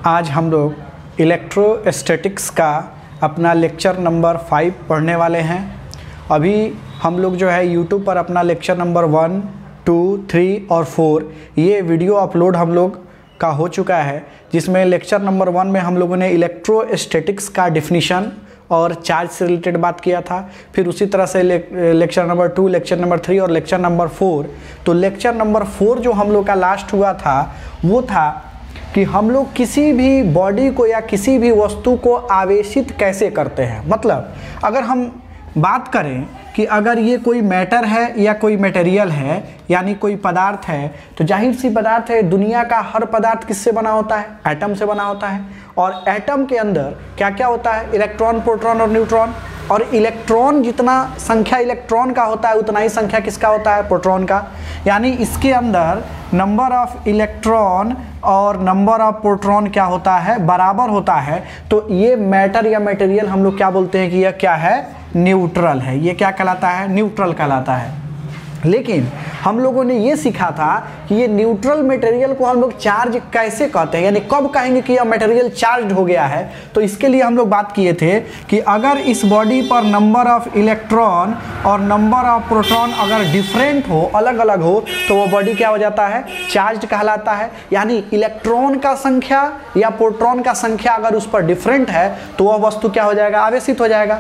आज हम लोग इलेक्ट्रोस्टैटिक्स का अपना लेक्चर नंबर 5 पढ़ने वाले हैं। अभी हम लोग जो है यूट्यूब पर अपना लेक्चर नंबर 1, 2, 3 और 4 ये वीडियो अपलोड हम लोग का हो चुका है, जिसमें लेक्चर नंबर 1 में हम लोगों ने इलेक्ट्रोस्टैटिक्स का डिफिनीशन और चार्ज से रिलेटेड बात किया था। फिर उसी तरह से लेक्चर नंबर 2, लेक्चर नंबर 3 और लेक्चर नंबर 4। तो लेक्चर नंबर 4 जो हम लोग का लास्ट हुआ था वो था कि हम लोग किसी भी बॉडी को या किसी भी वस्तु को आवेशित कैसे करते हैं। मतलब अगर हम बात करें कि अगर ये कोई मैटर है या कोई मटेरियल है, यानी कोई पदार्थ है, तो जाहिर सी पदार्थ है, दुनिया का हर पदार्थ किससे बना होता है? एटम से बना होता है। और एटम के अंदर क्या क्या होता है? इलेक्ट्रॉन, प्रोटॉन और न्यूट्रॉन। और इलेक्ट्रॉन जितना संख्या इलेक्ट्रॉन का होता है उतना ही संख्या किसका होता है? प्रोटॉन का। यानी इसके अंदर नंबर ऑफ इलेक्ट्रॉन और नंबर ऑफ प्रोटॉन क्या होता है? बराबर होता है। तो ये मैटर या मटेरियल हम लोग क्या बोलते हैं कि यह क्या है? न्यूट्रल है। ये क्या कहलाता है? न्यूट्रल कहलाता है। लेकिन हम लोगों ने ये सीखा था कि ये न्यूट्रल मटेरियल को हम लोग चार्ज कैसे कहते हैं, यानी कब कहेंगे कि यह मटेरियल चार्ज हो गया है। तो इसके लिए हम लोग बात किए थे कि अगर इस बॉडी पर नंबर ऑफ इलेक्ट्रॉन और नंबर ऑफ प्रोटॉन अगर डिफरेंट हो, अलग अलग हो, तो वो बॉडी क्या हो जाता है? चार्ज कहलाता है। यानी इलेक्ट्रॉन का संख्या या प्रोटॉन का संख्या अगर उस पर डिफरेंट है तो वह वस्तु क्या हो जाएगा? आवेशित हो जाएगा।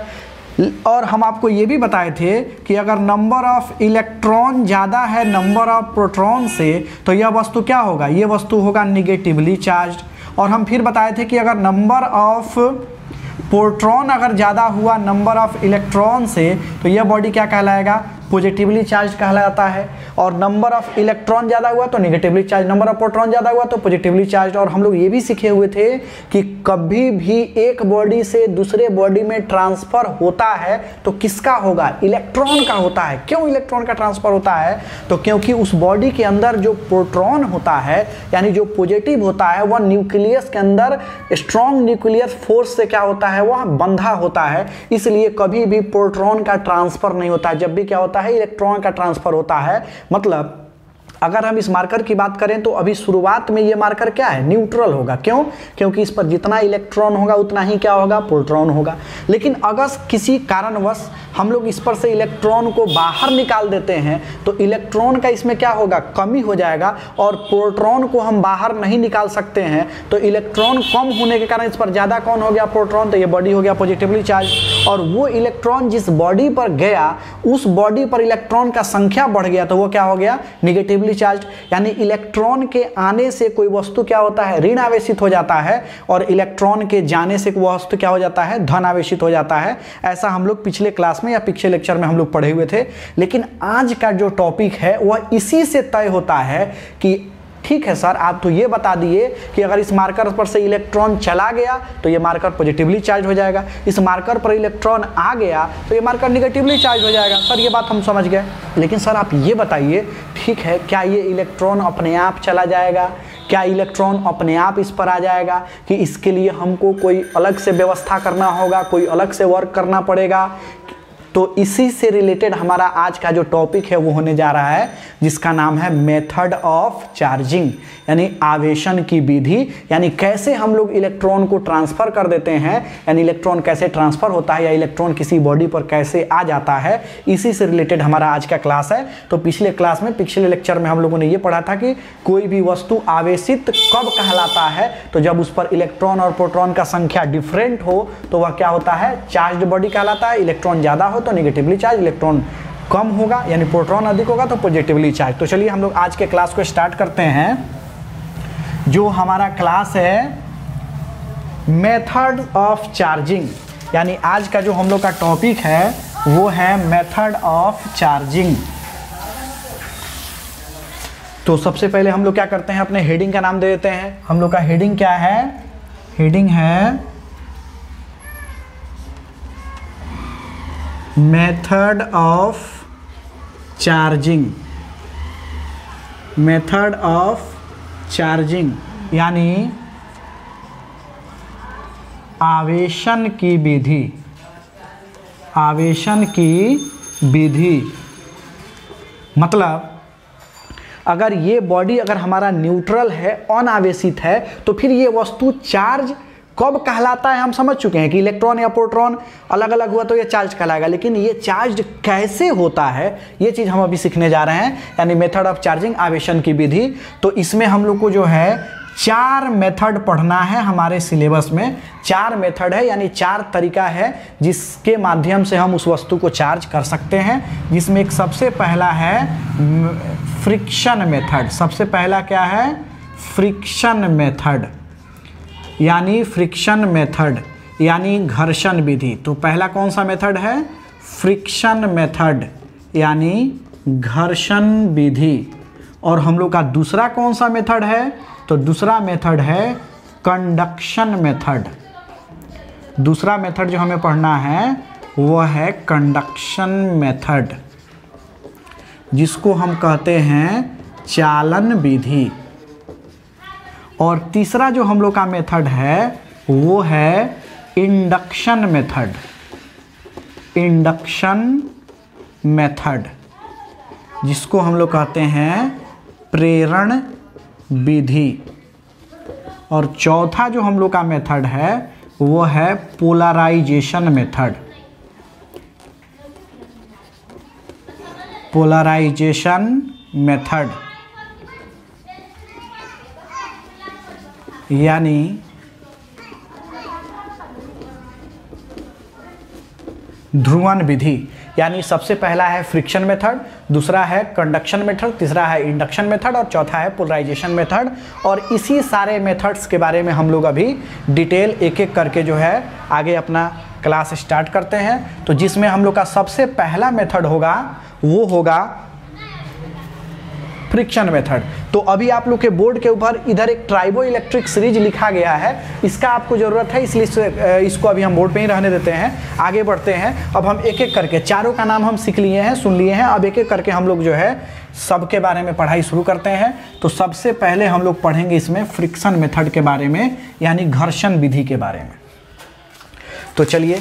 और हम आपको ये भी बताए थे कि अगर नंबर ऑफ इलेक्ट्रॉन ज़्यादा है नंबर ऑफ प्रोटॉन से तो यह वस्तु क्या होगा? ये वस्तु होगा निगेटिवली चार्ज्ड। और हम फिर बताए थे कि अगर नंबर ऑफ प्रोटॉन अगर ज़्यादा हुआ नंबर ऑफ इलेक्ट्रॉन से तो यह बॉडी क्या कहलाएगा? पॉजिटिवली चार्ज कहलाता है। और नंबर ऑफ इलेक्ट्रॉन ज़्यादा हुआ तो negatively charge, number of proton ज़्यादा हुआ तो पॉजिटिवली चार्ज। और हम लोग ये भी सीखे हुए थे कि कभी भी एक बॉडी से दूसरे बॉडी में ट्रांसफ़र होता है तो किसका होगा? इलेक्ट्रॉन का होता है। क्यों इलेक्ट्रॉन का ट्रांसफ़र होता है? तो क्योंकि उस बॉडी के अंदर जो प्रोटॉन होता है, यानी जो पॉजिटिव होता है, वह न्यूक्लियस के अंदर स्ट्रॉन्ग न्यूक्लियर फोर्स से क्या होता है? वह बंधा होता है। इसलिए कभी भी प्रोटॉन का ट्रांसफ़र नहीं होता। जब भी क्या होता है? इलेक्ट्रॉन का ट्रांसफर होता है। मतलब अगर हम इस मार्कर की बात करें तो अभी शुरुआत में ये मार्कर क्या है? न्यूट्रल होगा। क्यों? क्योंकि इस पर जितना इलेक्ट्रॉन होगा उतना ही क्या होगा? प्रोटॉन होगा। लेकिन अगर किसी कारणवश हम लोग इस पर से इलेक्ट्रॉन को बाहर निकाल देते हैं तो इलेक्ट्रॉन का इसमें क्या होगा? कमी हो जाएगा। और प्रोटॉन को हम बाहर नहीं निकाल सकते हैं तो इलेक्ट्रॉन कम होने के कारण इस पर ज़्यादा कौन हो गया? प्रोटॉन। तो ये बॉडी हो गया पॉजिटिवली चार्ज। और वो इलेक्ट्रॉन जिस बॉडी पर गया उस बॉडी पर इलेक्ट्रॉन का संख्या बढ़ गया तो वो क्या हो गया? Negatively charge. यानी इलेक्ट्रॉन के आने से कोई वस्तु क्या होता है? ऋण आवेशित हो जाता है। और इलेक्ट्रॉन के जाने से कोई वस्तु क्या हो जाता है? धन आवेशित हो जाता है। ऐसा हम लोग पिछले क्लास में या पिछले लेक्चर में हम लोग पढ़े हुए थे। लेकिन आज का जो टॉपिक है वह इसी से तय होता है कि ठीक है सर, आप तो ये बता दिए कि अगर इस मार्कर पर से इलेक्ट्रॉन चला गया तो ये मार्कर पॉजिटिवली चार्ज हो जाएगा, इस मार्कर पर इलेक्ट्रॉन आ गया तो ये मार्कर निगेटिवली चार्ज हो जाएगा। सर ये बात हम समझ गए। लेकिन सर आप ये बताइए, ठीक है, क्या ये इलेक्ट्रॉन अपने आप चला जाएगा? क्या इलेक्ट्रॉन अपने आप इस पर आ जाएगा कि इसके लिए हमको कोई अलग से व्यवस्था करना होगा, कोई अलग से वर्क करना पड़ेगा? तो इसी से रिलेटेड हमारा आज का जो टॉपिक है वो होने जा रहा है, जिसका नाम है मेथड ऑफ चार्जिंग, यानी आवेशन की विधि। यानी कैसे हम लोग इलेक्ट्रॉन को ट्रांसफ़र कर देते हैं, यानी इलेक्ट्रॉन कैसे ट्रांसफ़र होता है या इलेक्ट्रॉन किसी बॉडी पर कैसे आ जाता है, इसी से रिलेटेड हमारा आज का क्लास है। तो पिछले क्लास में, पिछले लेक्चर में हम लोगों ने ये पढ़ा था कि कोई भी वस्तु आवेशित कब कहलाता है? तो जब उस पर इलेक्ट्रॉन और प्रोटॉन का संख्या डिफरेंट हो तो वह क्या होता है? चार्ज्ड बॉडी कहलाता है। इलेक्ट्रॉन ज़्यादा हो तो निगेटिवली चार्ज, इलेक्ट्रॉन कम होगा यानी प्रोटॉन अधिक होगा तो पॉजिटिवली चार्ज। तो चलिए हम लोग आज के क्लास को स्टार्ट करते हैं। जो हमारा क्लास है मेथड ऑफ चार्जिंग, यानी आज का जो हम लोग का टॉपिक है वो है मेथड ऑफ चार्जिंग। तो सबसे पहले हम लोग क्या करते हैं? अपने हेडिंग का नाम दे देते हैं। हम लोग का हेडिंग क्या है? हेडिंग है method of charging. Method of charging यानी आवेशन की विधि। आवेशन की विधि मतलब अगर ये बॉडी अगर हमारा न्यूट्रल है, अनावेशित है, तो फिर ये वस्तु चार्ज कब कहलाता है हम समझ चुके हैं कि इलेक्ट्रॉन या प्रोटॉन अलग अलग हुआ तो ये चार्ज कहलाएगा, लेकिन ये चार्ज कैसे होता है ये चीज़ हम अभी सीखने जा रहे हैं, यानी मेथड ऑफ चार्जिंग, आवेशन की विधि। तो इसमें हम लोग को जो है 4 मेथड पढ़ना है हमारे सिलेबस में। 4 मेथड है, यानी 4 तरीका है जिसके माध्यम से हम उस वस्तु को चार्ज कर सकते हैं, जिसमें एक सबसे पहला है फ्रिक्शन मेथड। सबसे पहला क्या है? फ्रिक्शन मेथड, यानी फ्रिक्शन मेथड यानी घर्षण विधि। तो पहला कौन सा मेथड है? फ्रिक्शन मेथड यानी घर्षण विधि। और हम लोग का दूसरा कौन सा मेथड है? तो दूसरा मेथड है कंडक्शन मेथड। दूसरा मेथड जो हमें पढ़ना है वो है कंडक्शन मेथड, जिसको हम कहते हैं चालन विधि। और तीसरा जो हम लोग का मेथड है वो है इंडक्शन मेथड। इंडक्शन मेथड, जिसको हम लोग कहते हैं प्रेरण विधि। और चौथा जो हम लोग का मेथड है वो है पोलराइजेशन मेथड। पोलराइजेशन मेथड यानी ध्रुवण विधि। यानी सबसे पहला है फ्रिक्शन मेथड, दूसरा है कंडक्शन मेथड, तीसरा है इंडक्शन मेथड और चौथा है पोलराइजेशन मेथड। और इसी सारे मेथड्स के बारे में हम लोग अभी डिटेल एक एक करके जो है आगे अपना क्लास स्टार्ट करते हैं। तो जिसमें हम लोग का सबसे पहला मेथड होगा वो होगा फ्रिक्शन मेथड। तो अभी आप लोग के बोर्ड के ऊपर इधर एक ट्राइबो इलेक्ट्रिक सीरीज लिखा गया है, इसका आपको ज़रूरत है, इसलिए इसको अभी हम बोर्ड पे ही रहने देते हैं। आगे बढ़ते हैं, अब हम एक एक करके चारों का नाम हम सीख लिए हैं, सुन लिए हैं, अब एक एक करके हम लोग जो है सबके बारे में पढ़ाई शुरू करते हैं। तो सबसे पहले हम लोग पढ़ेंगे इसमें फ्रिक्शन मेथड के बारे में, यानी घर्षण विधि के बारे में। तो चलिए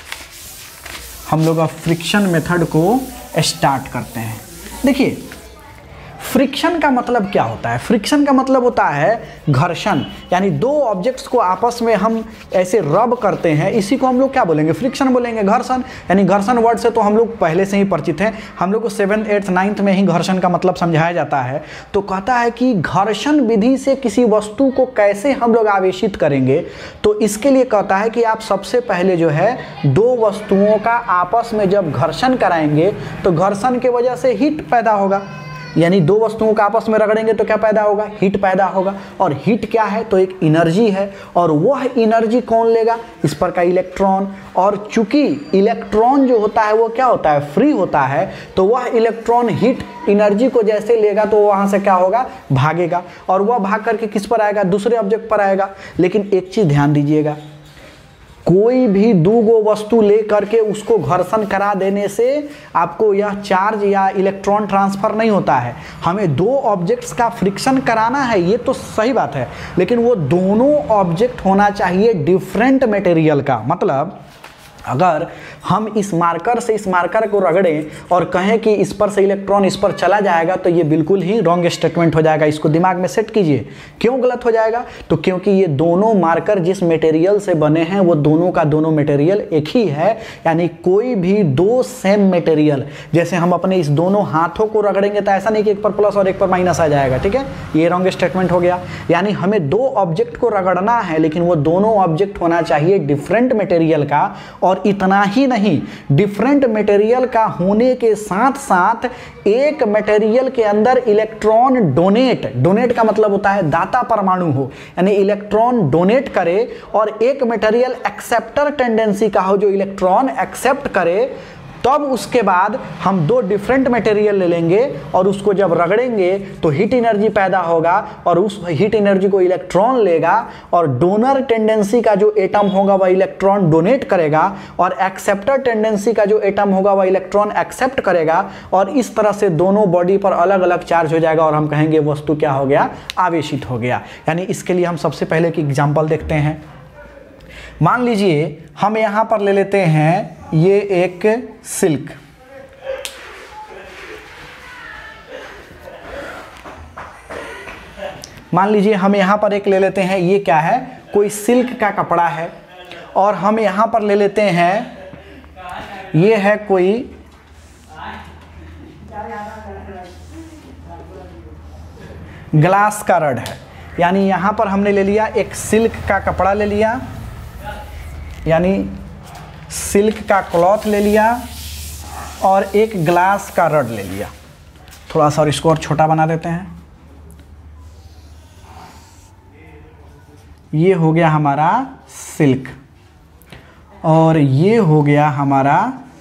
हम लोग अब फ्रिक्शन मेथड को स्टार्ट करते हैं। देखिए फ्रिक्शन का मतलब क्या होता है? फ्रिक्शन का मतलब होता है घर्षण, यानी दो ऑब्जेक्ट्स को आपस में हम ऐसे रब करते हैं, इसी को हम लोग क्या बोलेंगे? फ्रिक्शन बोलेंगे, घर्षण। यानी घर्षण वर्ड से तो हम लोग पहले से ही परिचित हैं, हम लोग को 7th 8th 9th में ही घर्षण का मतलब समझाया जाता है। तो कहता है कि घर्षण विधि से किसी वस्तु को कैसे हम लोग आवेशित करेंगे। तो इसके लिए कहता है कि आप सबसे पहले जो है दो वस्तुओं का आपस में जब घर्षण कराएंगे तो घर्षण के वजह से हीट पैदा होगा, यानी दो वस्तुओं का आपस में रगड़ेंगे तो क्या पैदा होगा? हीट पैदा होगा। और हीट क्या है? तो एक एनर्जी है, और वह एनर्जी कौन लेगा? इस पर का इलेक्ट्रॉन। और चूंकि इलेक्ट्रॉन जो होता है वो क्या होता है? फ्री होता है, तो वह इलेक्ट्रॉन हीट एनर्जी को जैसे लेगा तो वहाँ से क्या होगा? भागेगा, और वह भाग करके किस पर आएगा? दूसरे ऑब्जेक्ट पर आएगा। लेकिन एक चीज़ ध्यान दीजिएगा, कोई भी दो गो वस्तु ले करके उसको घर्षण करा देने से आपको यह चार्ज या इलेक्ट्रॉन ट्रांसफर नहीं होता है। हमें दो ऑब्जेक्ट्स का फ्रिक्शन कराना है, ये तो सही बात है, लेकिन वो दोनों ऑब्जेक्ट होना चाहिए डिफरेंट मटेरियल का। मतलब अगर हम इस मार्कर से इस मार्कर को रगड़ें और कहें कि इस पर से इलेक्ट्रॉन इस पर चला जाएगा, तो ये बिल्कुल ही रॉन्ग स्टेटमेंट हो जाएगा। इसको दिमाग में सेट कीजिए। क्यों गलत हो जाएगा? तो क्योंकि ये दोनों मार्कर जिस मटेरियल से बने हैं वो दोनों का दोनों मटेरियल एक ही है। यानी कोई भी दो सेम मटेरियल, जैसे हम अपने इस दोनों हाथों को रगड़ेंगे तो ऐसा नहीं कि एक पर प्लस और एक पर माइनस आ जाएगा, ठीक है? ये रॉन्ग स्टेटमेंट हो गया। यानी हमें दो ऑब्जेक्ट को रगड़ना है, लेकिन वो दोनों ऑब्जेक्ट होना चाहिए डिफरेंट मटेरियल का। और इतना ही नहीं, डिफरेंट मटेरियल का होने के साथ साथ एक मटेरियल के अंदर इलेक्ट्रॉन डोनेट का मतलब होता है दाता परमाणु हो, यानी इलेक्ट्रॉन डोनेट करे, और एक मटेरियल एक्सेप्टर टेंडेंसी का हो जो इलेक्ट्रॉन एक्सेप्ट करे। तब उसके बाद हम दो डिफरेंट मटेरियल ले लेंगे और उसको जब रगड़ेंगे तो हीट एनर्जी पैदा होगा, और उस हीट एनर्जी को इलेक्ट्रॉन लेगा, और डोनर टेंडेंसी का जो एटम होगा वह इलेक्ट्रॉन डोनेट करेगा, और एक्सेप्टर टेंडेंसी का जो एटम होगा वह इलेक्ट्रॉन एक्सेप्ट करेगा। और इस तरह से दोनों बॉडी पर अलग अलग चार्ज हो जाएगा, और हम कहेंगे वस्तु क्या हो गया? आवेशित हो गया। यानी इसके लिए हम सबसे पहले एक एग्जाम्पल देखते हैं। मान लीजिए हम यहां पर ले लेते हैं ये एक सिल्क, मान लीजिए हम यहाँ पर एक ले लेते हैं, ये क्या है, कोई सिल्क का कपड़ा है, और हम यहाँ पर ले लेते हैं, ये है कोई ग्लास का रड है। यानी यहाँ पर हमने ले लिया एक सिल्क का कपड़ा ले लिया, यानी सिल्क का क्लॉथ ले लिया, और एक ग्लास का रड ले लिया। थोड़ा सा और इसको और छोटा बना देते हैं। ये हो गया हमारा सिल्क, और ये हो गया हमारा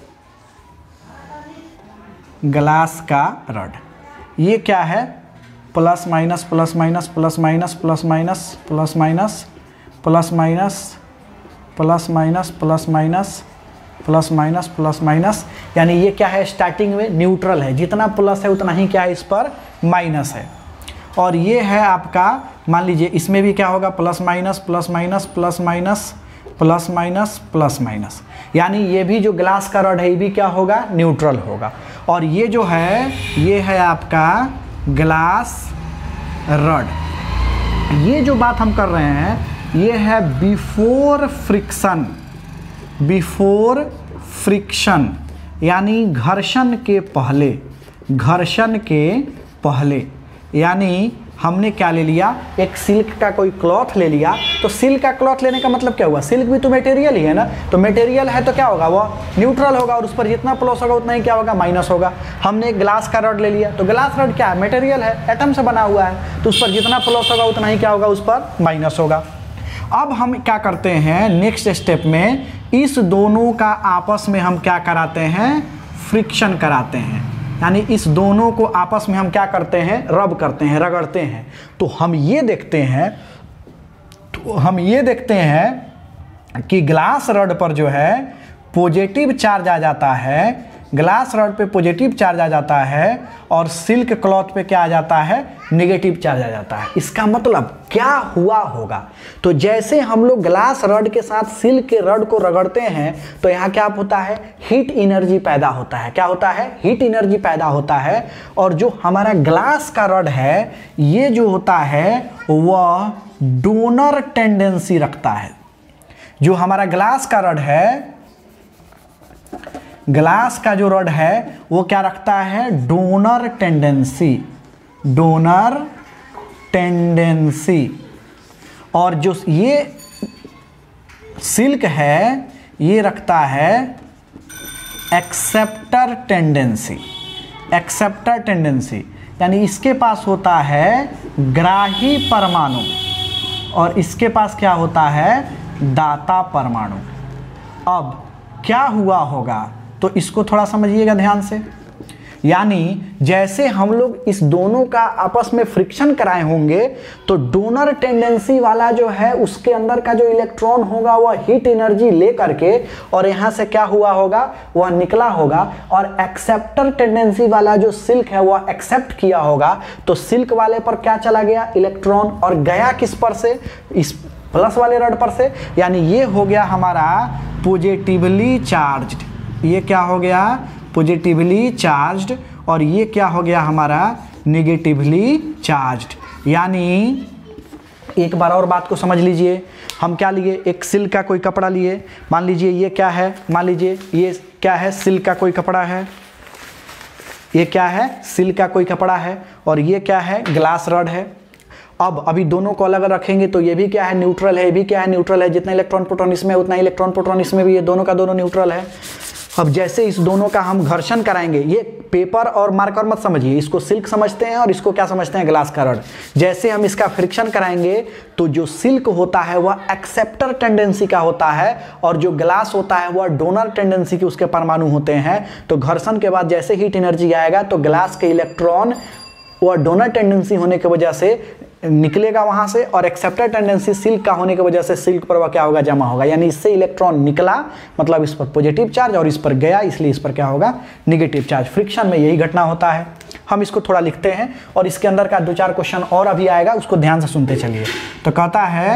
ग्लास का रड। ये क्या है, plus minus plus minus plus minus plus minus plus minus plus minus plus minus plus minus plus minus plus minus, यानी ये क्या है, स्टार्टिंग में न्यूट्रल है, जितना प्लस है उतना ही क्या है इस पर माइनस है। और ये है आपका, मान लीजिए इसमें भी क्या होगा, plus minus plus minus plus minus plus minus plus minus, यानी ये भी जो ग्लास का रड है ये भी क्या होगा, न्यूट्रल होगा। और ये जो है, ये है आपका ग्लास रड। ये जो बात हम कर रहे हैं ये है बिफोर फ्रिक्शन, बिफोर फ्रिक्शन यानी घर्षण के पहले, घर्षण के पहले। यानी हमने क्या ले लिया, एक सिल्क का कोई क्लॉथ ले लिया, तो सिल्क का क्लॉथ लेने का मतलब क्या हुआ, सिल्क भी तो मटेरियल ही है ना, तो मटेरियल है तो क्या होगा, वो न्यूट्रल होगा, और उस पर जितना प्लस होगा उतना ही क्या होगा, माइनस होगा। हमने एक ग्लास का रड ले लिया, तो ग्लास रड क्या है, मटेरियल है, एटम से बना हुआ है, तो उस पर जितना प्लस होगा उतना ही क्या होगा, उस पर माइनस होगा। अब हम क्या करते हैं, नेक्स्ट स्टेप में इस दोनों का आपस में हम क्या कराते हैं, फ्रिक्शन कराते हैं, यानी इस दोनों को आपस में हम क्या करते हैं, रब करते हैं, रगड़ते हैं। तो हम ये देखते हैं कि ग्लास रड पर जो है पॉजिटिव चार्ज आ जाता है, ग्लास रड पे पॉजिटिव चार्ज आ जाता है, और सिल्क क्लॉथ पे क्या आ जाता है, नेगेटिव चार्ज आ जाता है। इसका मतलब क्या हुआ होगा, तो जैसे हम लोग ग्लास रड के साथ सिल्क के रड को रगड़ते हैं तो यहाँ क्या होता है, हीट एनर्जी पैदा होता है। क्या होता है, हीट एनर्जी पैदा होता है। और जो हमारा ग्लास का रड है ये जो होता है वह डोनर टेंडेंसी रखता है। जो हमारा ग्लास का रड है, ग्लास का जो रड है वो क्या रखता है, डोनर टेंडेंसी, डोनर टेंडेंसी। और जो ये सिल्क है ये रखता है एक्सेप्टर टेंडेंसी, एक्सेप्टर टेंडेंसी, यानी इसके पास होता है ग्राही परमाणु और इसके पास क्या होता है, दाता परमाणु। अब क्या हुआ होगा, तो इसको थोड़ा समझिएगा ध्यान से। यानी जैसे हम लोग इस दोनों का आपस में फ्रिक्शन कराए होंगे तो डोनर टेंडेंसी वाला जो है उसके अंदर का जो इलेक्ट्रॉन होगा वह हीट एनर्जी ले करके और यहाँ से क्या हुआ होगा, वह निकला होगा। और एक्सेप्टर टेंडेंसी वाला जो सिल्क है वह एक्सेप्ट किया होगा, तो सिल्क वाले पर क्या चला गया, इलेक्ट्रॉन, और गया किस पर से, इस प्लस वाले रड पर से। यानी ये हो गया हमारा पॉजिटिवली चार्ज्ड, ये क्या हो गया, पॉजिटिवली चार्ज्ड, और ये क्या हो गया हमारा नेगेटिवली चार्ज्ड। यानी एक बार और बात को समझ लीजिए, हम क्या लिए, एक सिल्क का कोई कपड़ा लिए, मान लीजिए ये क्या है, मान लीजिए ये क्या है, सिल्क का कोई कपड़ा है, ये क्या है, सिल्क का कोई कपड़ा है, और ये क्या है, ग्लास रड है। अब अभी दोनों को अलग रखेंगे तो ये भी क्या है, न्यूट्रल है, ये भी क्या है, न्यूट्रल है। जितना इलेक्ट्रॉन प्रोटॉन इसमें उतना इलेक्ट्रॉन प्रोटॉन इसमें भी, ये दोनों का दोनों न्यूट्रल है। अब जैसे इस दोनों का हम घर्षण कराएंगे, ये पेपर और मार्कर मत समझिए, इसको सिल्क समझते हैं और इसको क्या समझते हैं, ग्लास का रड। जैसे हम इसका फ्रिक्शन कराएंगे तो जो सिल्क होता है वह एक्सेप्टर टेंडेंसी का होता है और जो ग्लास होता है वह डोनर टेंडेंसी के उसके परमाणु होते हैं। तो घर्षण के बाद जैसे हीट एनर्जी आएगा तो ग्लास के इलेक्ट्रॉन वह डोनर टेंडेंसी होने की वजह से निकलेगा वहां से, और एक्सेप्टर टेंडेंसी सिल्क का होने की वजह से सिल्क पर वह क्या होगा, जमा होगा। यानी इससे इलेक्ट्रॉन निकला मतलब इस पर पॉजिटिव चार्ज और इस पर गया, इसलिए इस पर क्या होगा, नेगेटिव चार्ज। फ्रिक्शन में यही घटना होता है। हम इसको थोड़ा लिखते हैं और इसके अंदर का 2-4 क्वेश्चन और अभी आएगा, उसको ध्यान से सुनते चलिए। तो कहता है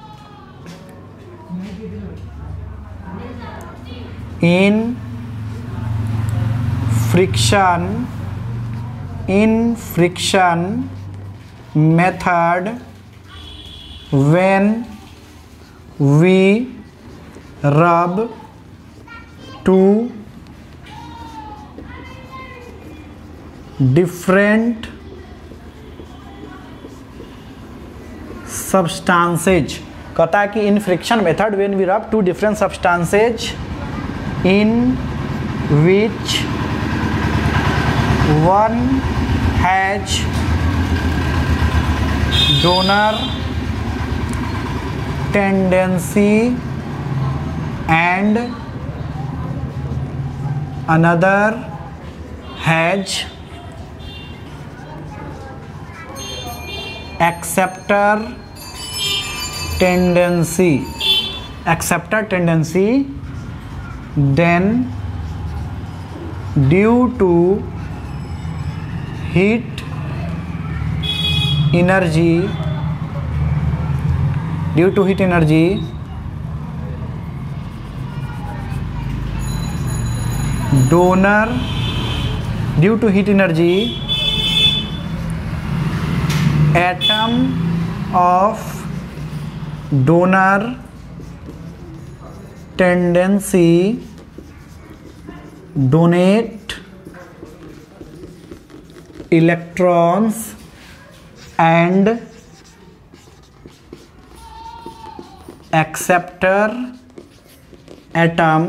in friction method when we rub two different substances, कहता है कि in friction method when we rub two different substances in which one has donor tendency and another has acceptor tendency, then due to heat energy atom of donor tendency donate electrons and acceptor atom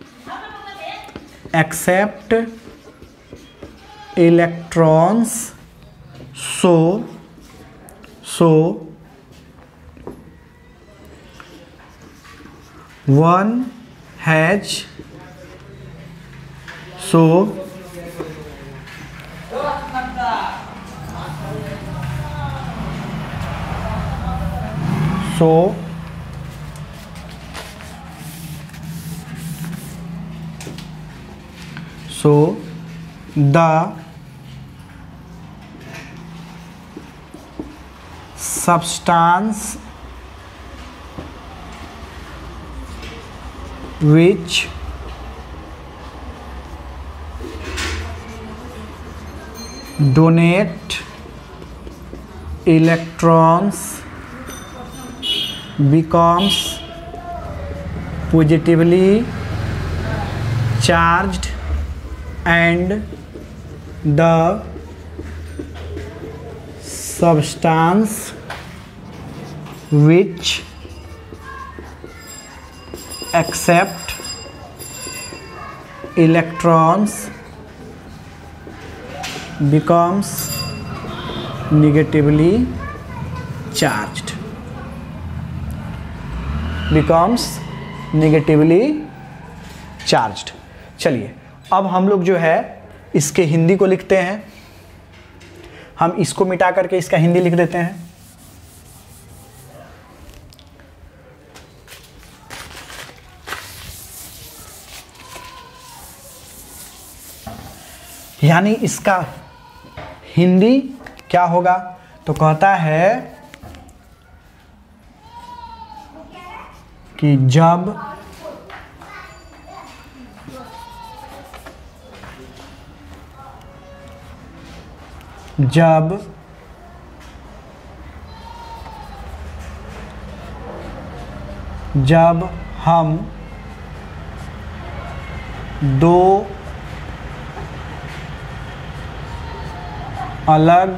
accept electrons, so one has the substance which donate electrons becomes positively charged and the substance which accept electrons becomes negatively charged, चलिए अब हम लोग जो है इसके हिंदी को लिखते हैं। हम इसको मिटा करके इसका हिंदी लिख देते हैं। यानी इसका हिंदी क्या होगा, तो कहता है कि जब हम दो अलग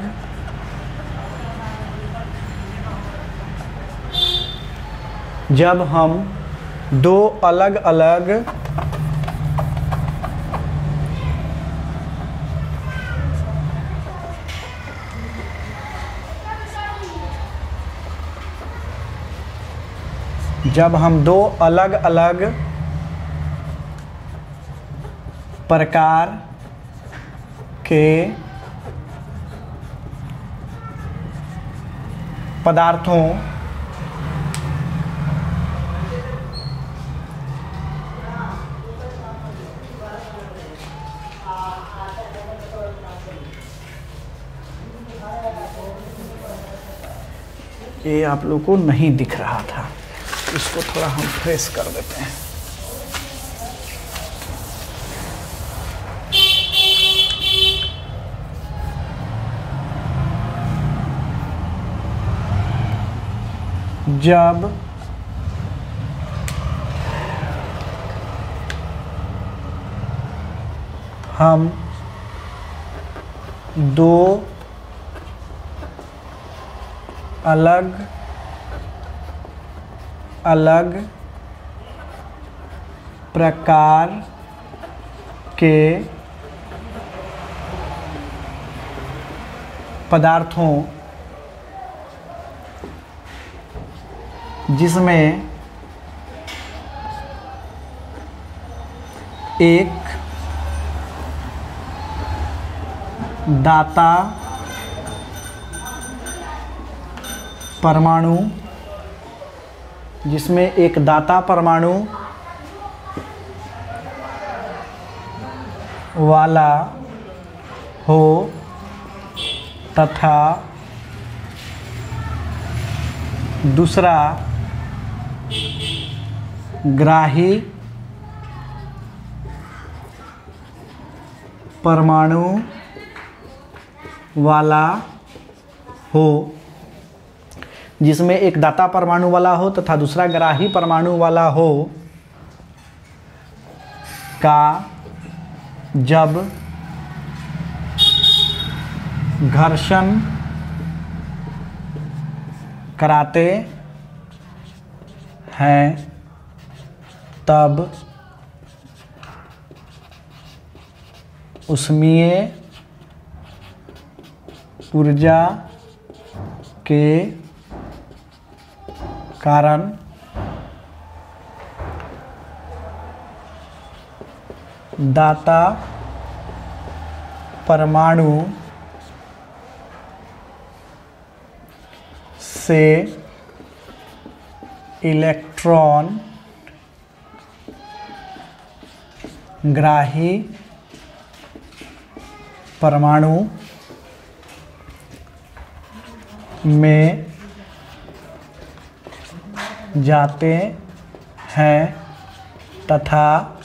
अलग प्रकार के पदार्थों ये आप लोगों को नहीं दिख रहा था, इसको थोड़ा हम फ्रेश कर देते हैं। जब हम दो अलग अलग प्रकार के पदार्थों जिसमें एक दाता परमाणु वाला हो तथा दूसरा ग्राही परमाणु वाला हो, जिसमें एक दाता परमाणु वाला हो तथा दूसरा ग्राही परमाणु वाला हो, का जब घर्षण कराते हैं तब ऊष्मीय ऊर्जा के कारण दाता परमाणु से इलेक्ट्रॉन ग्राही परमाणु में जाते हैं तथा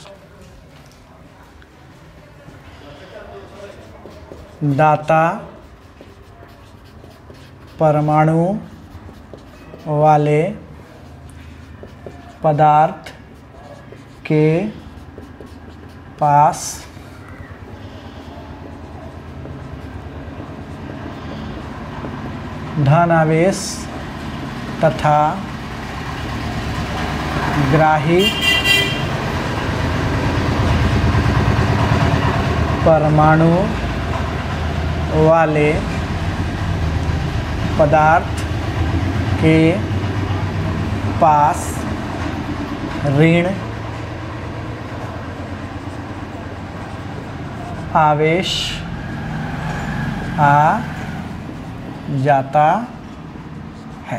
दाता परमाणु वाले पदार्थ के पास धनावेश तथा ग्राही परमाणु वाले पदार्थ के पास ऋण आवेश आ जाता है।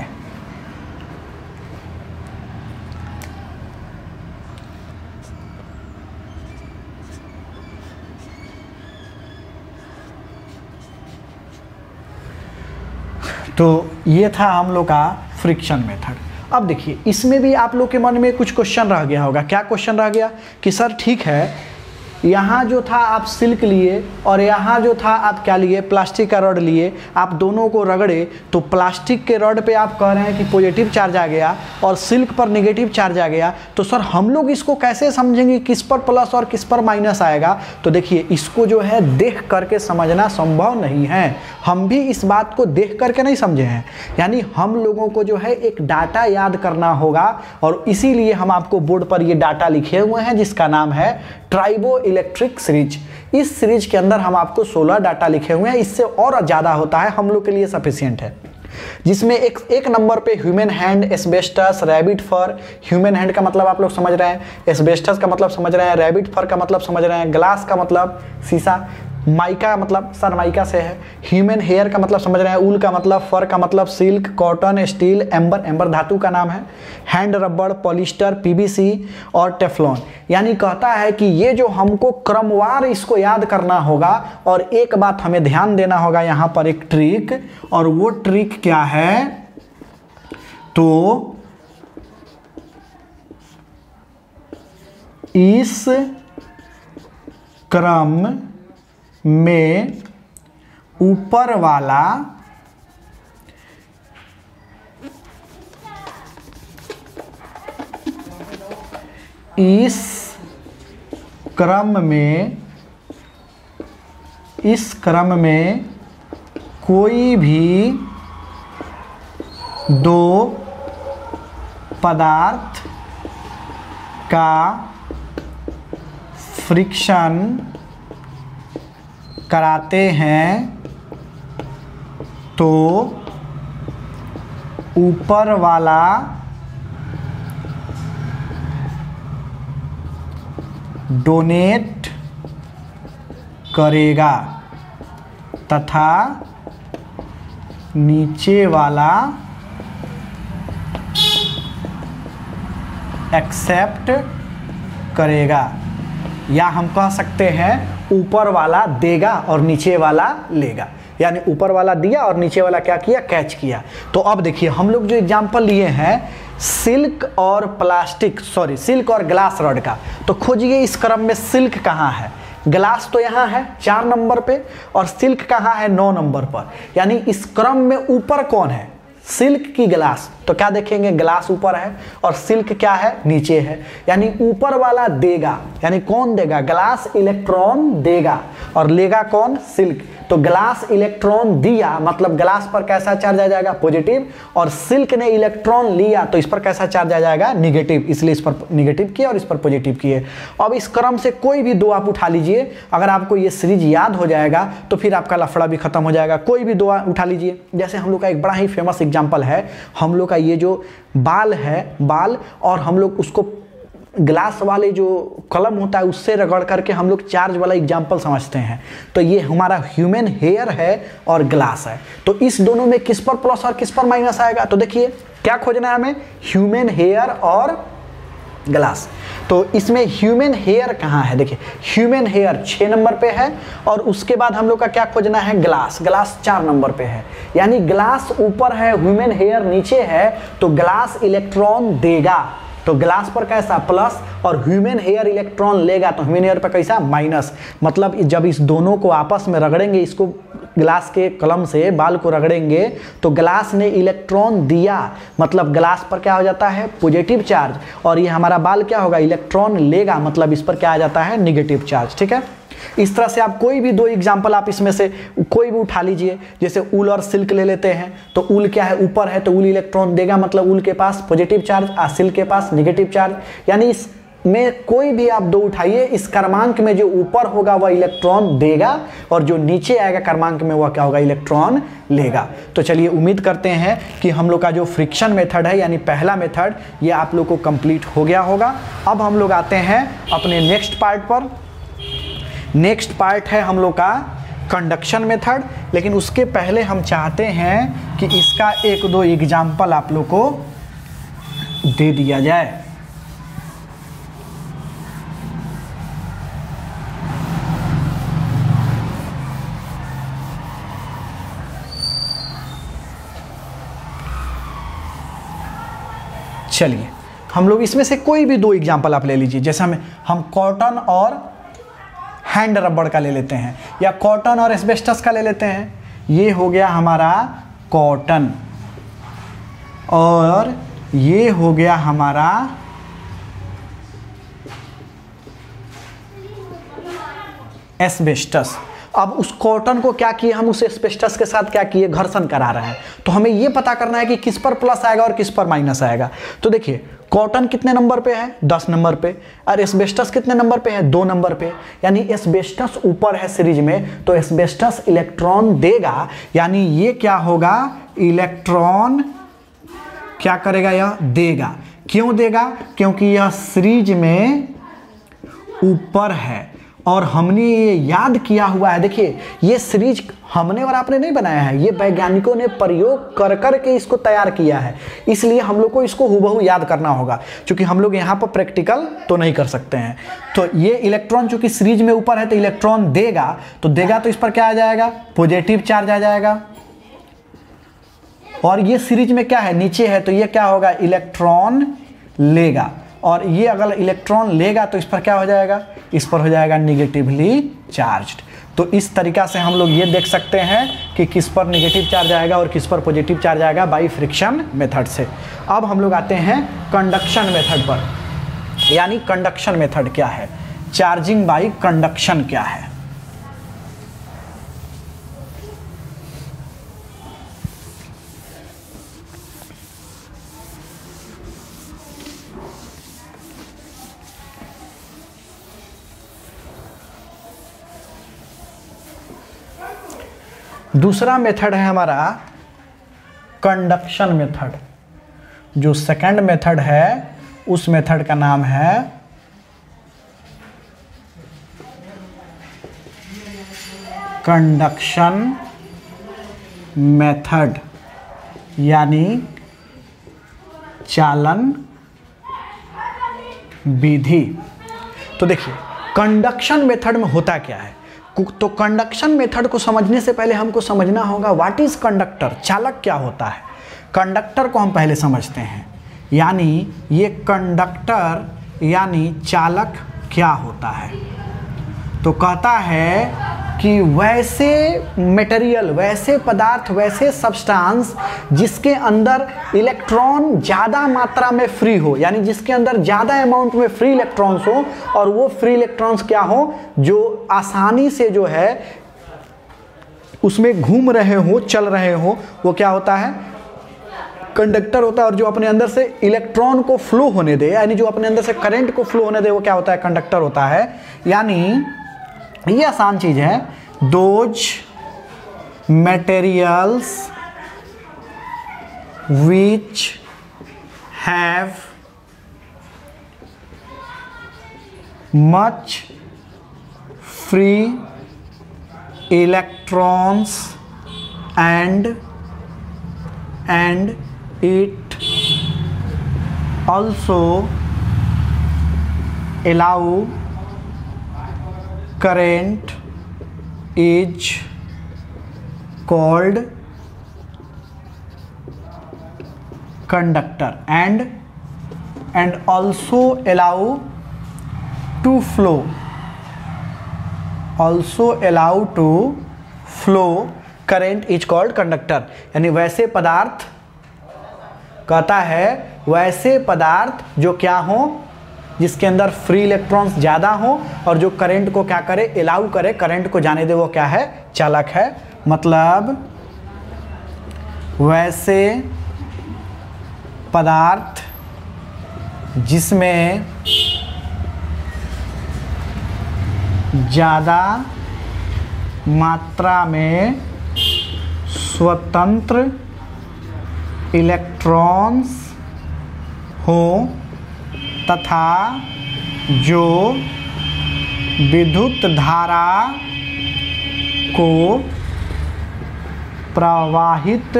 तो ये था हम लोग का फ्रिक्शन मेथड। अब देखिए इसमें भी आप लोग के मन में कुछ क्वेश्चन रह गया होगा। क्या क्वेश्चन रह गया कि सर ठीक है, यहाँ जो था आप सिल्क लिए और यहाँ जो था आप क्या लिए, प्लास्टिक का रॉड लिए, आप दोनों को रगड़े तो प्लास्टिक के रॉड पे आप कह रहे हैं कि पॉजिटिव चार्ज आ गया और सिल्क पर नेगेटिव चार्ज आ गया। तो सर हम लोग इसको कैसे समझेंगे, किस पर प्लस और किस पर माइनस आएगा? तो देखिए इसको जो है देख करके समझना संभव नहीं है। हम भी इस बात को देख करके नहीं समझे हैं, यानी हम लोगों को जो है एक डाटा याद करना होगा और इसीलिए हम आपको बोर्ड पर ये डाटा लिखे हुए हैं जिसका नाम है ट्राइबो इलेक्ट्रिक सीरीज। इस सीरीज के अंदर हम आपको 16 डाटा लिखे हुए हैं, इससे और ज़्यादा होता है, हम लोग के लिए सफिशिएंट है। जिसमें एक नंबर पे human hand, asbestos, rabbit fur. Human hand का मतलब आप लोग समझ रहे हैं, एस्बेस्टस का मतलब समझ रहे हैं, रैबिट फर का मतलब समझ रहे हैं, ग्लास का मतलब शीशा, माइका मतलब सरमाइका से है, ह्यूमन हेयर का मतलब समझ रहे हैं, ऊल का मतलब, फर का मतलब silk, cotton, steel, amber, amber धातु का नाम है, हैंड रबड़, पॉलिस्टर, पीवीसी और टेफ्लॉन। यानी कहता है कि ये जो हमको क्रमवार इसको याद करना होगा। और एक बात हमें ध्यान देना होगा यहाँ पर, एक ट्रिक, और वो ट्रिक क्या है, तो इस क्रम में ऊपर वाला इस क्रम में कोई भी दो पदार्थ का फ्रिक्शन कराते हैं तो ऊपर वाला डोनेट करेगा तथा नीचे वाला एक्सेप्ट करेगा, या हम कह सकते हैं ऊपर वाला देगा और नीचे वाला लेगा। यानी ऊपर वाला दिया और नीचे वाला क्या किया, कैच किया। तो अब देखिए हम लोग जो एग्जांपल लिए हैं सिल्क और सिल्क और ग्लास रॉड का, तो खोजिए इस क्रम में सिल्क कहाँ है। ग्लास तो यहाँ है 4 नंबर पे और सिल्क कहाँ है 9 नंबर पर। यानी इस क्रम में ऊपर कौन है, सिल्क की ग्लास, तो क्या देखेंगे ग्लास ऊपर है और सिल्क क्या है, नीचे है। यानी ऊपर वाला देगा, यानी कौन देगा, ग्लास इलेक्ट्रॉन देगा और लेगा कौन, सिल्क। तो ग्लास इलेक्ट्रॉन दिया मतलब ग्लास पर कैसा चार्ज आ जाएगा, पॉजिटिव, और सिल्क ने इलेक्ट्रॉन लिया तो इस पर कैसा चार्ज आ जाएगा, निगेटिव, इसलिए इस पर निगेटिव किए और इस पर पॉजिटिव किए। अब इस क्रम से कोई भी दो आप उठा लीजिए, अगर आपको ये सीरीज याद हो जाएगा तो फिर आपका लफड़ा भी खत्म हो जाएगा। कोई भी दो उठा लीजिए, जैसे हम लोग का एक बड़ा ही फेमस एग्जाम्पल है, हम लोग का ये जो बाल है, बाल, और हम लोग उसको ग्लास वाले जो कलम होता है उससे रगड़ करके हम लोग चार्ज वाला एग्जाम्पल समझते हैं। तो ये हमारा ह्यूमन हेयर है और ग्लास है, तो इस दोनों में किस पर प्लस और किस पर माइनस आएगा। तो देखिए क्या खोजना है हमें, ह्यूमन हेयर और ग्लास। तो इसमें ह्यूमन हेयर कहाँ है, देखिए ह्यूमन हेयर 6 नंबर पे है और उसके बाद हम लोग का क्या खोजना है, ग्लास। ग्लास 4 नंबर पे है, यानी ग्लास ऊपर है, ह्यूमन हेयर नीचे है, तो ग्लास इलेक्ट्रॉन देगा, तो ग्लास पर कैसा प्लस, और ह्यूमन हेयर इलेक्ट्रॉन लेगा तो ह्यूमन हेयर पर कैसा माइनस। मतलब जब इस दोनों को आपस में रगड़ेंगे, इसको ग्लास के कलम से बाल को रगड़ेंगे तो ग्लास ने इलेक्ट्रॉन दिया, मतलब ग्लास पर क्या हो जाता है, पॉजिटिव चार्ज, और ये हमारा बाल क्या होगा, इलेक्ट्रॉन लेगा, मतलब इस पर क्या आ जाता है, निगेटिव चार्ज। ठीक है, इस तरह से आप कोई भी दो एग्जाम्पल आप इसमें से कोई भी उठा लीजिए। जैसे ऊल और सिल्क ले लेते हैं, तो ऊल क्या है, ऊपर है, तो ऊल इलेक्ट्रॉन देगा, मतलब ऊल के पास पॉजिटिव चार्ज और सिल्क के पास निगेटिव चार्ज। यानी इसमें कोई भी आप दो उठाइए, इस क्रमांक में जो ऊपर होगा वह इलेक्ट्रॉन देगा और जो नीचे आएगा क्रमांक में वह क्या होगा, इलेक्ट्रॉन लेगा। तो चलिए उम्मीद करते हैं कि हम लोग का जो फ्रिक्शन मेथड है यानी पहला मेथड ये आप लोग को कंप्लीट हो गया होगा। अब हम लोग आते हैं अपने नेक्स्ट पार्ट पर। नेक्स्ट पार्ट है हम लोग का कंडक्शन मेथड, लेकिन उसके पहले हम चाहते हैं कि इसका एक दो एग्जाम्पल आप लोग को दे दिया जाए। चलिए हम लोग इसमें से कोई भी दो एग्जाम्पल आप ले लीजिए। जैसे हम कॉटन और हैंड रबड़ का ले लेते हैं, या कॉटन और एस्बेस्टस का ले लेते हैं। ये हो गया हमारा कॉटन और ये हो गया हमारा एस्बेस्टस। अब उस कॉटन को क्या किए हम, उस एस्बेस्टस के साथ क्या किए, घर्षण करा रहे हैं। तो हमें ये पता करना है कि किस पर प्लस आएगा और किस पर माइनस आएगा। तो देखिए कॉटन कितने नंबर पे है, 10 नंबर पे, और एस्बेस्टस कितने नंबर पे है, 2 नंबर पे। यानी एस्बेस्टस ऊपर है सीरीज में, तो एस्बेस्टस इलेक्ट्रॉन देगा, यानी ये क्या होगा, इलेक्ट्रॉन क्या करेगा, यह देगा। क्यों देगा, क्योंकि यह सीरीज में ऊपर है और हमने ये याद किया हुआ है। देखिए ये सीरीज हमने और आपने नहीं बनाया है, ये वैज्ञानिकों ने प्रयोग कर कर के इसको तैयार किया है, इसलिए हम लोग को इसको हूबहू याद करना होगा, क्योंकि हम लोग यहाँ पर प्रैक्टिकल तो नहीं कर सकते हैं। तो ये इलेक्ट्रॉन चूंकि सीरीज में ऊपर है तो इलेक्ट्रॉन देगा, तो देगा तो इस पर क्या आ जाएगा, पॉजिटिव चार्ज आ जाएगा। और ये सीरीज में क्या है, नीचे है, तो ये क्या होगा, इलेक्ट्रॉन लेगा। और ये अगर इलेक्ट्रॉन लेगा तो इस पर क्या हो जाएगा, इस पर हो जाएगा निगेटिवली चार्ज्ड। तो इस तरीका से हम लोग ये देख सकते हैं कि किस पर निगेटिव चार्ज आएगा और किस पर पॉजिटिव चार्ज आएगा बाई फ्रिक्शन मेथड से। अब हम लोग आते हैं कंडक्शन मेथड पर। यानी कंडक्शन मेथड क्या है, चार्जिंग बाय कंडक्शन क्या है। दूसरा मेथड है हमारा कंडक्शन मेथड। जो सेकंड मेथड है उस मेथड का नाम है कंडक्शन मेथड, यानी चालन विधि। तो देखिए कंडक्शन मेथड में होता क्या है। तो कंडक्शन मेथड को समझने से पहले हमको समझना होगा व्हाट इज कंडक्टर, चालक क्या होता है। कंडक्टर को हम पहले समझते हैं, यानी ये कंडक्टर यानी चालक क्या होता है। तो कहता है कि वैसे मटेरियल, वैसे पदार्थ, वैसे सब्सटेंस जिसके अंदर इलेक्ट्रॉन ज़्यादा मात्रा में फ्री हो, यानी जिसके अंदर ज़्यादा अमाउंट में फ्री इलेक्ट्रॉन्स हो, और वो फ्री इलेक्ट्रॉन्स क्या हो, जो आसानी से जो है उसमें घूम रहे हो, चल रहे हो, वो क्या होता है, कंडक्टर होता है। और जो अपने अंदर से इलेक्ट्रॉन को फ्लो होने दे, यानी जो अपने अंदर से करंट को फ्लो होने दे, वो क्या होता है, कंडक्टर होता है। यानी ये आसान चीज है, those materials which have much free electrons and it also allow current is called conductor and also allow to flow, current is called conductor। यानी वैसे पदार्थ, कहता है वैसे पदार्थ जो क्या हो, जिसके अंदर फ्री इलेक्ट्रॉन्स ज़्यादा हो और जो करंट को क्या करे, अलाउ करे, करंट को जाने दे, वो क्या है, चालक है। मतलब वैसे पदार्थ जिसमें ज़्यादा मात्रा में स्वतंत्र इलेक्ट्रॉन्स हो तथा जो विद्युत धारा को प्रवाहित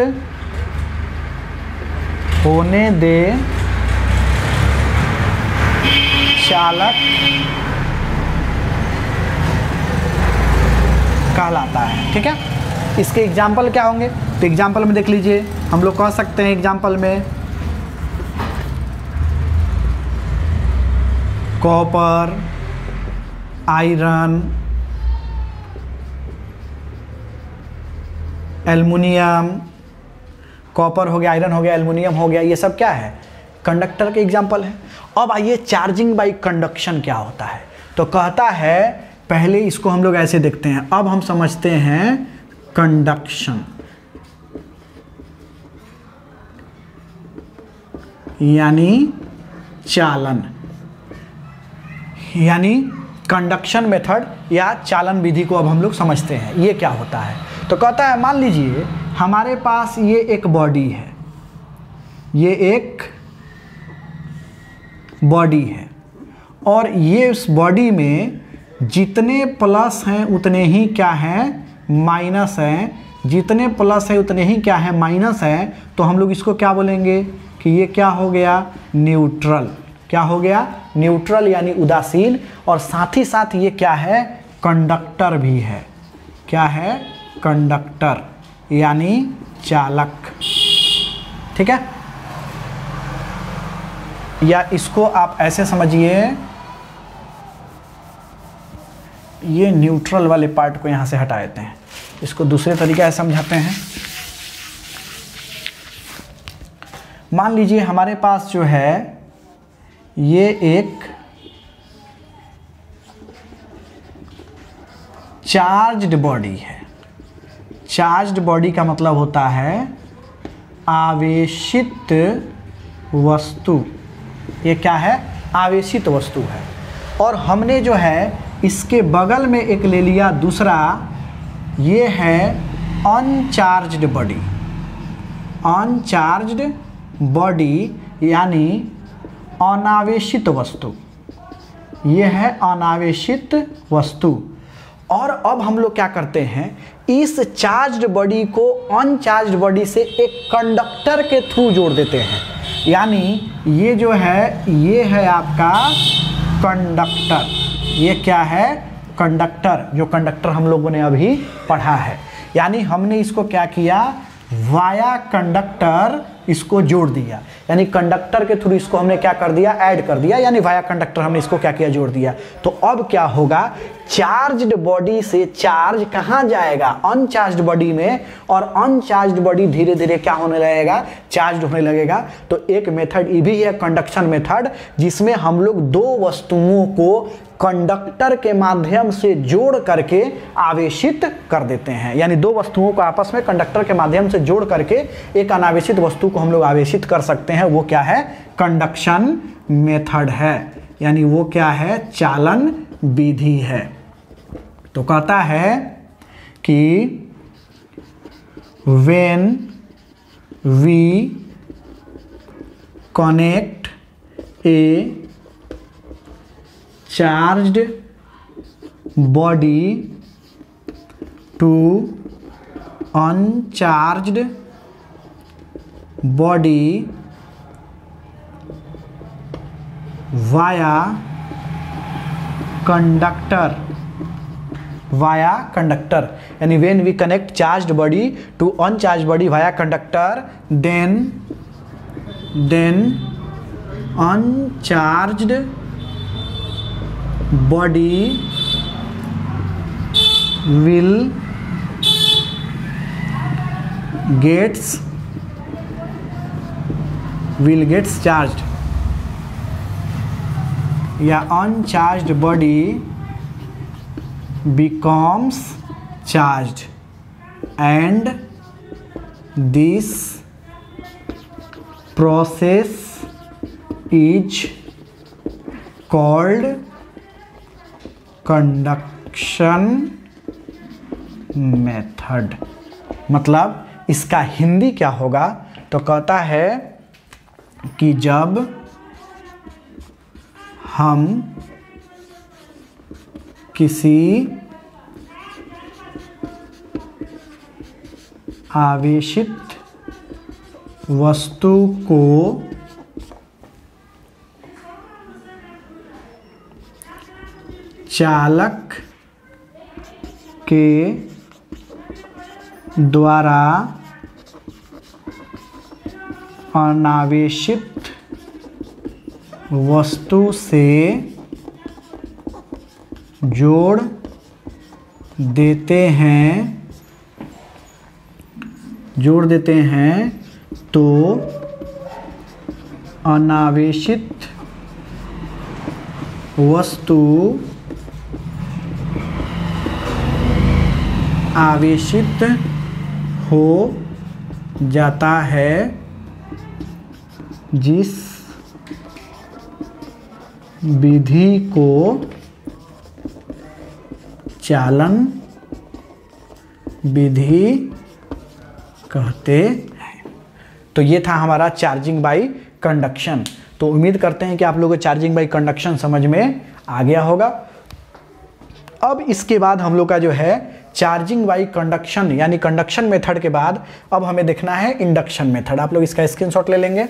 होने दे, चालक कहलाता है। ठीक है, इसके एग्जाम्पल क्या होंगे, तो एग्जाम्पल में देख लीजिए, हम लोग कह सकते हैं एग्जाम्पल में कॉपर, आयरन, एल्युमिनियम, कॉपर हो गया, आयरन हो गया, एल्युमिनियम हो गया, ये सब क्या है, कंडक्टर के एग्जाम्पल है। अब आइए चार्जिंग बाय कंडक्शन क्या होता है। तो कहता है, पहले इसको हम लोग ऐसे देखते हैं, अब हम समझते हैं कंडक्शन, यानी चालन, यानी कंडक्शन मेथड या चालन विधि को अब हम लोग समझते हैं ये क्या होता है। तो कहता है, मान लीजिए हमारे पास ये एक बॉडी है, ये एक बॉडी है, और ये उस बॉडी में जितने प्लस हैं उतने ही क्या हैं, माइनस हैं, जितने प्लस है उतने ही क्या है, माइनस है। तो हम लोग इसको क्या बोलेंगे कि ये क्या हो गया, न्यूट्रल। क्या हो गया, न्यूट्रल यानी उदासीन, और साथ ही साथ ये क्या है, कंडक्टर भी है। क्या है, कंडक्टर यानी चालक। ठीक है, या इसको आप ऐसे समझिए, ये न्यूट्रल वाले पार्ट को यहाँ से हटा देते हैं, इसको दूसरे तरीके से समझाते हैं। मान लीजिए हमारे पास जो है ये एक चार्ज्ड बॉडी है। चार्ज्ड बॉडी का मतलब होता है आवेशित वस्तु। ये क्या है? आवेशित वस्तु है। और हमने जो है इसके बगल में एक ले लिया दूसरा, ये है अनचार्ज्ड बॉडी। अनचार्ज्ड बॉडी यानी अनावेशित वस्तु, ये है अनावेशित वस्तु। और अब हम लोग क्या करते हैं, इस चार्ज्ड बॉडी को अनचार्ज्ड बॉडी से एक कंडक्टर के थ्रू जोड़ देते हैं। यानी ये जो है, ये है आपका कंडक्टर। ये क्या है? कंडक्टर। जो कंडक्टर हम लोगों ने अभी पढ़ा है। यानी हमने इसको क्या किया, वाया कंडक्टर इसको जोड़ दिया। यानी कंडक्टर के थ्रू इसको हमने क्या कर दिया, ऐड कर दिया। यानी वाया कंडक्टर हमने इसको क्या किया, जोड़ दिया। तो अब क्या होगा, चार्ज्ड बॉडी से चार्ज कहाँ जाएगा, अनचार्ज्ड बॉडी में। और अनचार्ज्ड बॉडी धीरे धीरे क्या होने लगेगा, चार्ज होने लगेगा। तो एक मेथड ये भी है कंडक्शन मेथड, जिसमें हम लोग दो वस्तुओं को कंडक्टर के माध्यम से जोड़ करके आवेशित कर देते हैं। यानी दो वस्तुओं को आपस में कंडक्टर के माध्यम से जोड़ करके एक अनावेशित वस्तु को हम लोग आवेशित कर सकते हैं। वो क्या है? कंडक्शन मेथड है। यानी वो क्या है? चालन विधि है। तो कहता है कि when we connect a charged body to uncharged body via conductor, यानी when we connect charged body to uncharged body via conductor, then uncharged body will gets charged, या uncharged body becomes charged, and this process is called conduction method. मतलब इसका हिंदी क्या होगा, तो कहता है कि जब हम किसी आवेशित वस्तु को चालक के द्वारा अनावेशित वस्तु से जोड़ देते हैं तो अनावेशित वस्तु आवेशित हो जाता है, जिस विधि को चालन विधि कहते हैं। तो ये था हमारा चार्जिंग बाय कंडक्शन। तो उम्मीद करते हैं कि आप लोगों को चार्जिंग बाय कंडक्शन समझ में आ गया होगा। अब इसके बाद हम लोग का जो है चार्जिंग बाय कंडक्शन यानी कंडक्शन मेथड के बाद अब हमें देखना है इंडक्शन मेथड। आप लोग इसका स्क्रीनशॉट ले लेंगे।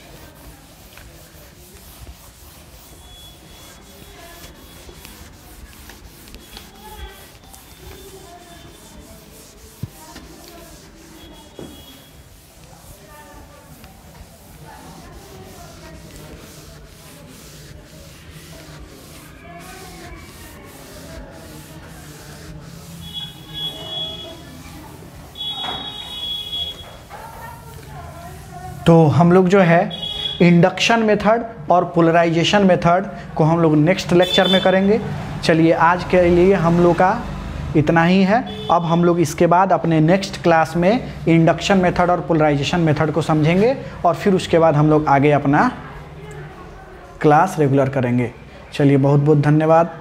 तो हम लोग जो है इंडक्शन मेथड और पोलराइजेशन मेथड को हम लोग नेक्स्ट लेक्चर में करेंगे। चलिए आज के लिए हम लोग का इतना ही है। अब हम लोग इसके बाद अपने नेक्स्ट क्लास में इंडक्शन मेथड और पोलराइजेशन मेथड को समझेंगे और फिर उसके बाद हम लोग आगे अपना क्लास रेगुलर करेंगे। चलिए बहुत बहुत धन्यवाद।